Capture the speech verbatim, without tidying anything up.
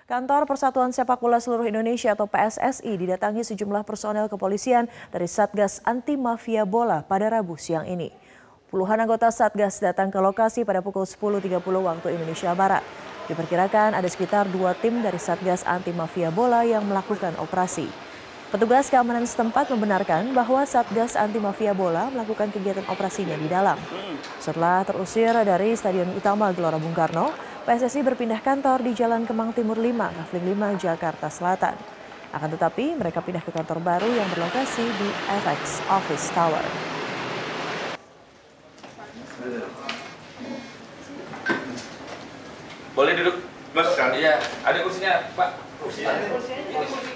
Kantor Persatuan Sepak Bola Seluruh Indonesia atau P S S I didatangi sejumlah personel kepolisian dari Satgas Anti Mafia Bola pada Rabu siang ini. Puluhan anggota Satgas datang ke lokasi pada pukul sepuluh tiga puluh waktu Indonesia Barat. Diperkirakan ada sekitar dua tim dari Satgas Anti Mafia Bola yang melakukan operasi. Petugas keamanan setempat membenarkan bahwa Satgas Anti Mafia Bola melakukan kegiatan operasinya di dalam. Setelah terusir dari Stadion Utama Gelora Bung Karno, P S S I berpindah kantor di Jalan Kemang Timur lima, Kafling lima, Jakarta Selatan. Akan tetapi mereka pindah ke kantor baru yang berlokasi di F X Office Tower. Boleh duduk, Mas? Iya, ada kursinya, Pak. Kursinya. Ini.